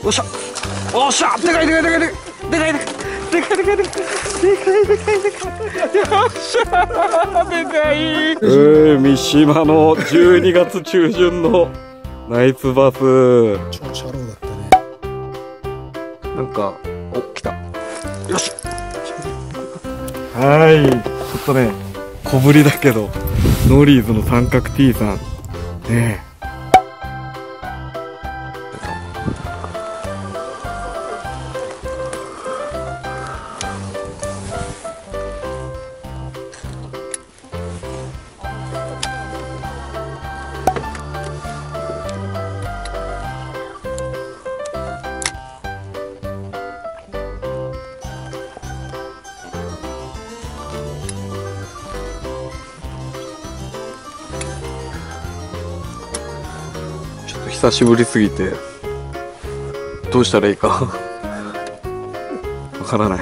おっしゃおっしゃ、でかいでかいでかいでかいでかいでかいでかいでかいでかいでかいでかい、よっしゃでかい。三島の12月中旬のナイスバス。 超シャローだったね。 なんか、お、来た。よし。はい、ちょっとね、小ぶりだけど、ノーリーズの三角 T さん。ねえ。久しぶりすぎてどうしたらいいかわからない。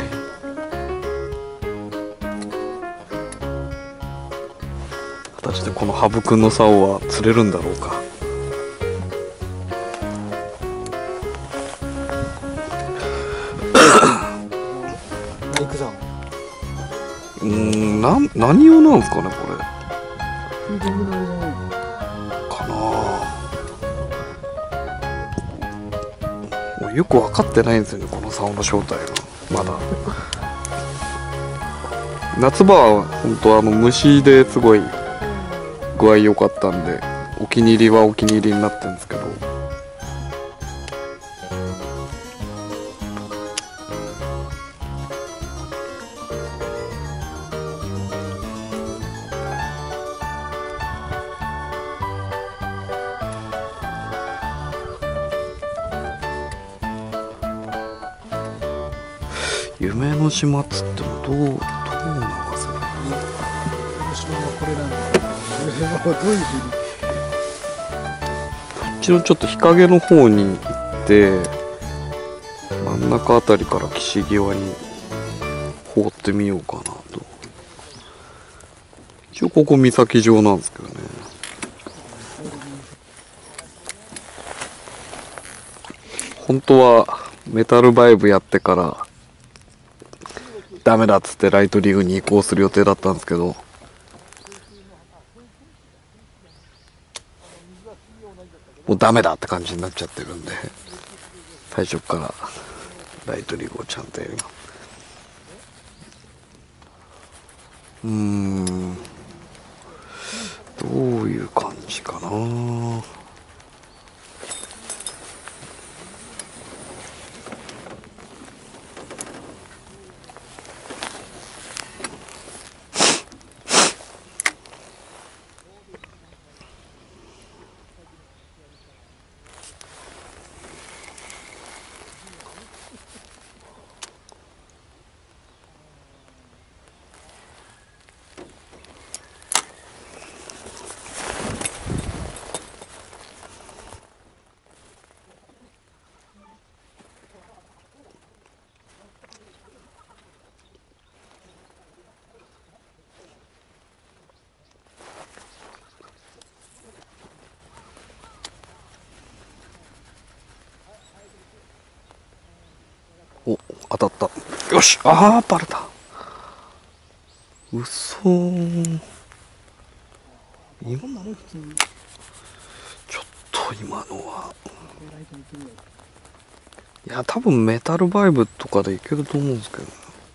果たしてこのハブくんの竿は釣れるんだろうか。何用なんですかねこれ。かなあ。よく分かってないんですよねこの竿の正体がまだ。夏場は本当虫ですごい具合良かったんでお気に入りはお気に入りになってるんですけど、夢の島っつってもどう流せばいいの。 島はこれなんですけど、どういうふうに。 こっちのちょっと日陰の方に行って真ん中あたりから岸際に放ってみようかなと。一応ここ岬上なんですけどね。本当はメタルバイブやってからダメだっつってライトリーグに移行する予定だったんですけど、もうダメだって感じになっちゃってるんで、最初からライトリーグをちゃんとやります。どういう感じかな。お、当たった。よし、ああ、バレた。うそー。ちょっと今のは。いや、多分メタルバイブとかでいけると思うんですけどね。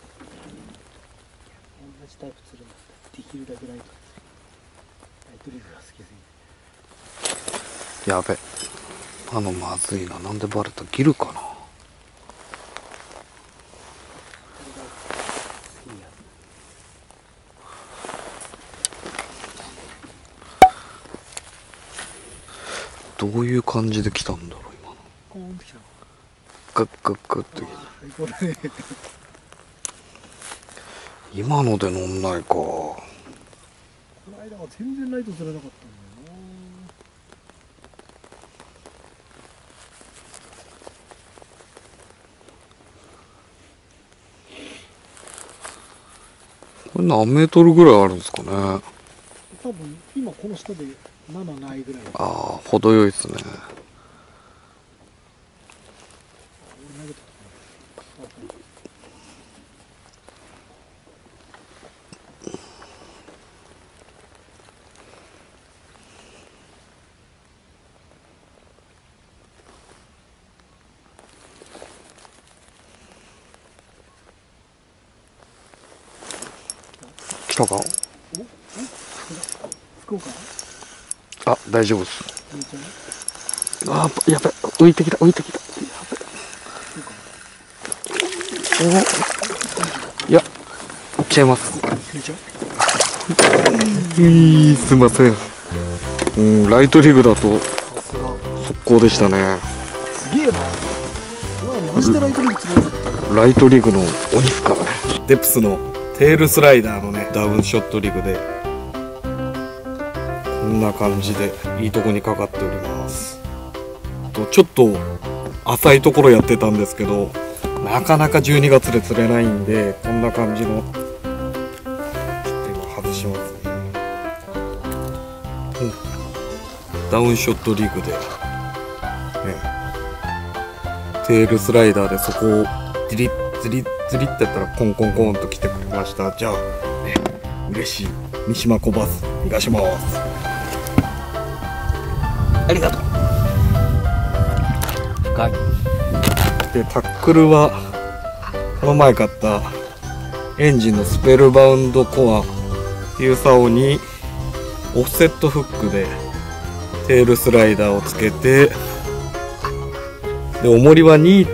同じタイプ釣るんだったらできるだけライトリーグが好きで。 やべ。まずいな。なんでバレた。ギルかな。どういう感じで来たんだろう今の。 コーンってきたの。 ガッガッガッって来た。今ので乗んないか。 この間は全然ライト釣れなかったんだよな。 これ何メートルぐらいあるんですかね。 多分今この下で7ないぐらい。 ああ、程よいですね。 したか？ 福岡？ あ、大丈夫です。あ、やべ、浮いてきた、浮いてきた。お、いや、いっちゃいます。すいません。うん、ライトリグだと速攻でしたね。 すげえな。マジでライトリグ釣れる。 ライトリグの鬼っすからね。デプスのテールスライダーのね、ダウンショットリグでこんな感じでいいとこにかかっております。とちょっと浅いところやってたんですけど、なかなか12月で釣れないんで、こんな感じのちょっと今外しますね。ダウンショットリグで、ね、テールスライダーでそこをズリッズリッズリッってやったらコンコンコンと来てくれました。じゃあ、ね、嬉しい三島小バス逃がします。ありがとう。深い。でタックルはこの前買ったエンジンのスペルバウンドコアっていう竿にオフセットフックでテールスライダーをつけて、で重りは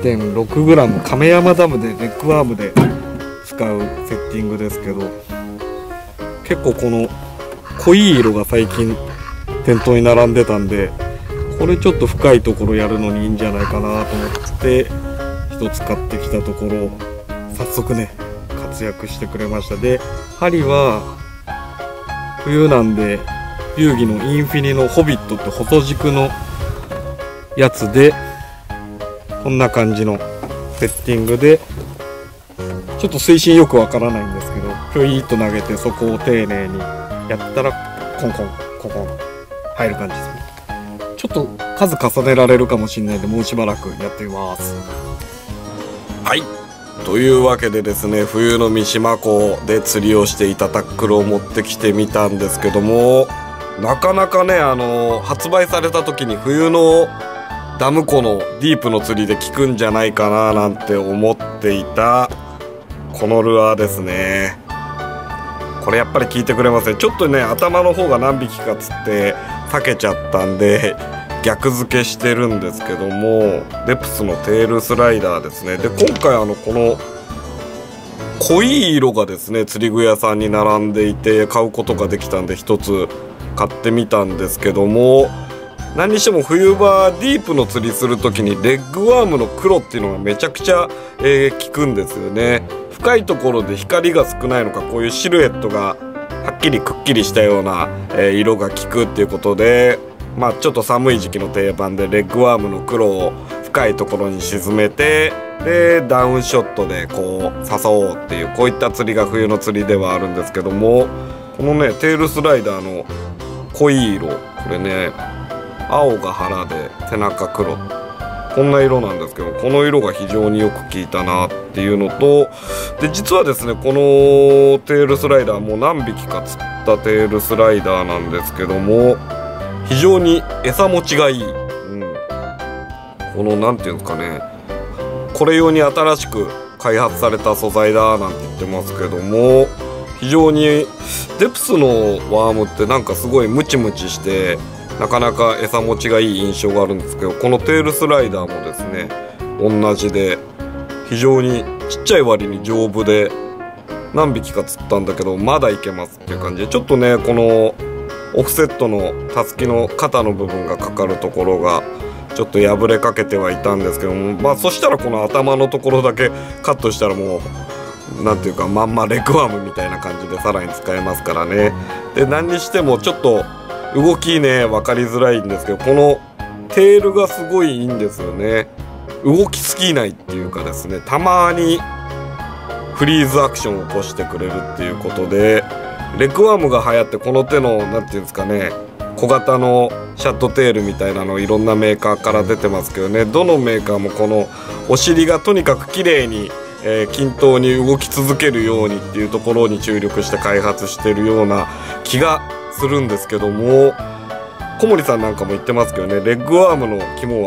2.6g 亀山ダムでレッグワームで使うセッティングですけど、結構この濃い色が最近店頭に並んでたんで、これちょっと深いところやるのにいいんじゃないかなと思って一つ買ってきたところ、早速ね活躍してくれました。で針は冬なんで流儀のインフィニのホビットって細軸のやつで、こんな感じのセッティングで、ちょっと水深よくわからないんですけど、ひょいっと投げてそこを丁寧にやったらコンコンコンコン入る感じですね。ちょっと数重ねられるかもしれないんで、もうしばらくやってみます。はい、というわけでですね、冬の三島港で釣りをしていたタックルを持ってきてみたんですけども、なかなかね発売された時に冬のダム湖のディープの釣りで効くんじゃないかななんて思っていたこのルアーですね。これやっぱり効いてくれますね。ちょっとね頭の方が何匹か釣って避けちゃったんで逆付けしてるんですけども、デプスのテールスライダーですね。で今回この濃い色がですね釣り具屋さんに並んでいて買うことができたんで一つ買ってみたんですけども、何にしても冬場ディープの釣りする時にレッグワームの黒っていうのがめちゃくちゃ、効くんですよね。深いところで光が少ないのか、こういうシルエットがはっきりくっきりしたような、色が効くっていうことで、まあちょっと寒い時期の定番でレッグワームの黒を深いところに沈めて、でダウンショットでこう誘おうっていう、こういった釣りが冬の釣りではあるんですけども、このねテールスライダーの濃い色、これね青が腹で背中黒、こんな色なんですけど、この色が非常によく効いたなっていうのと、で実はですねこのテールスライダーも何匹か釣ったテールスライダーなんですけども、非常に餌持ちがいい、このなんていうんですかね、これ用に新しく開発された素材だなんて言ってますけども、非常にデプスのワームってなんかすごいムチムチしてなかなか餌持ちがいい印象があるんですけど、このテールスライダーもですね同じで非常にちっちゃい割に丈夫で、何匹か釣ったんだけどまだいけますっていう感じで、ちょっとねこのオフセットのたすきの肩の部分がかかるところがちょっと破れかけてはいたんですけども、まあそしたらこの頭のところだけカットしたらもうなんていうかまんまレッグワームみたいな感じでさらに使えますからね。で何にしてもちょっと動きね分かりづらいんですけど、このテールがすごいいいんですよね。動きすぎないっていうかですね、たまにフリーズアクションを起こしてくれるっていうことで、レッグワームが流行って、この手のなんていうんですかね小型のシャットテールみたいなのいろんなメーカーから出てますけどね、どのメーカーもこのお尻がとにかく綺麗に均等に動き続けるようにっていうところに注力して開発してるような気がするんですけども、小森さんなんかも言ってますけどね、レッグワームの肝は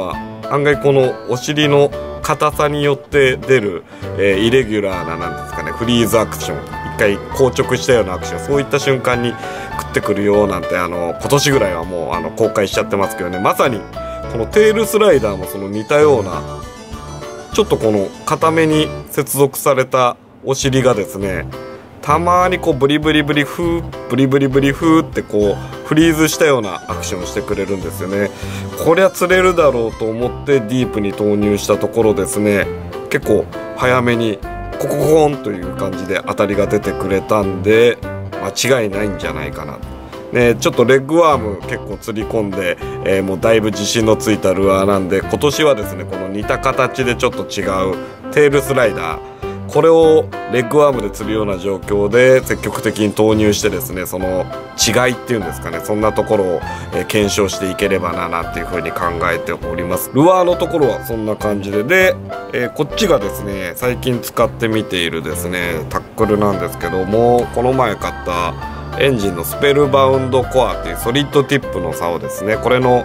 案外このお尻の硬さによって出る、イレギュラーななんですかね、フリーズアクション、一回硬直したようなアクション、そういった瞬間に食ってくるよなんて今年ぐらいはもう公開しちゃってますけどね、まさにこのテールスライダーもその似たようなちょっとこの固めに接続されたお尻がですね、たまにこうブリブリブリフーブリブリブリフーってこうフリーズしたようなアクションをしてくれるんですよね。こりゃ釣れるだろうと思ってディープに投入したところですね、結構早めにコココンという感じで当たりが出てくれたんで間違いないんじゃないかな。ね、ちょっとレッグワーム結構釣り込んで、もうだいぶ自信のついたルアーなんで、今年はですねこの似た形でちょっと違うテールスライダー、これをレッグワームで釣るような状況で積極的に投入してですね、その違いっていうんですかね、そんなところを、検証していければなっていうふうに考えております。ルアーのところはそんな感じで、こっちがですね最近使ってみているですねタックルなんですけども、この前買ったエンジンのスペルバウンドコアっていうソリッドティップの竿ですね。これの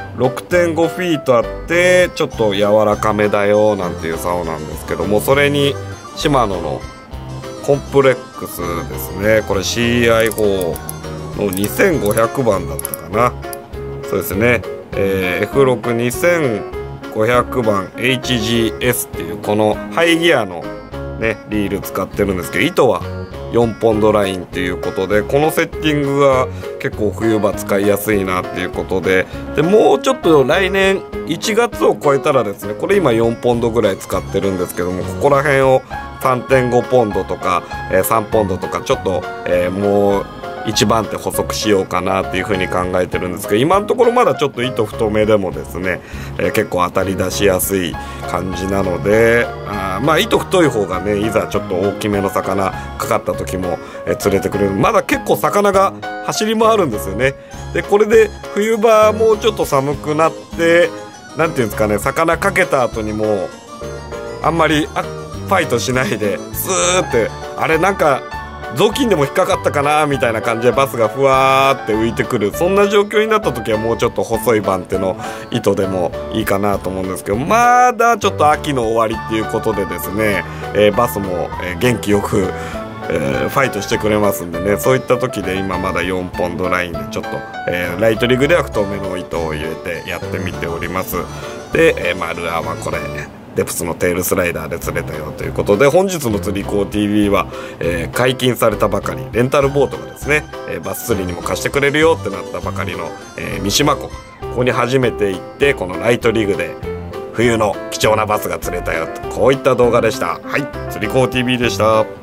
6.5 フィートあってちょっと柔らかめだよなんていう竿なんですけども、それにシマノのコンプレックスですね。これ CI4 の2500番だったかな。そうですね、F62500 番 HGS っていうこのハイギアのねリール使ってるんですけど、糸は4ポンドラインっていうことで、このセッティングが結構冬場使いやすいなっていうことで、もうちょっと来年1月を超えたらですね、これ今4ポンドぐらい使ってるんですけども、ここら辺を 3.5 ポンドとか、3ポンドとかちょっと、もう1番手補足しようかなっていうふうに考えてるんですけど、今のところまだちょっと糸太めでもですね、結構当たり出しやすい感じなので、糸太い方がねいざちょっと大きめの魚かかった時も、釣れてくれる。まだ結構魚が走り回るんですよね。でこれで冬場もうちょっと寒くなって、なんていうんですかね、魚かけた後にもあんまりファイトしないでスーってあれなんか雑巾でも引っかかったかなみたいな感じでバスがふわーって浮いてくる、そんな状況になった時はもうちょっと細い番手の糸でもいいかなと思うんですけど、まだちょっと秋の終わりっていうことでですね、バスも、元気よく、ファイトしてくれますんでね、そういった時で今まだ4ポンドラインでちょっと、ライトリグでは太めの糸を入れてやってみております。で、ルアーはこれデプスのテールスライダーで釣れたよということで、本日の釣り子 TV は、解禁されたばかりレンタルボートがですね、バス釣りにも貸してくれるよってなったばかりの、三島湖、ここに初めて行ってこのライトリグで冬の貴重なバスが釣れたよと、こういった動画でした。はい、釣り子 TV でした。